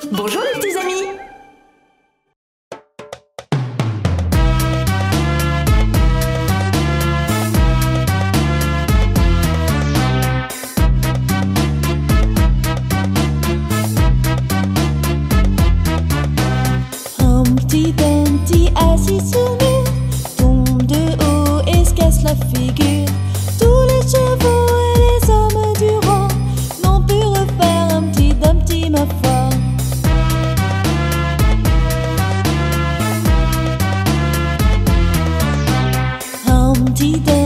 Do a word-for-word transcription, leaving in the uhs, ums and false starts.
Bonjour les petits amis. Humpty Dumpty assis sur le mur tombe de haut et se casse la figure. Tous les chevaux et les hommes du rang n'ont pu refaire Humpty Dumpty, ma foi. Humpty Dumpty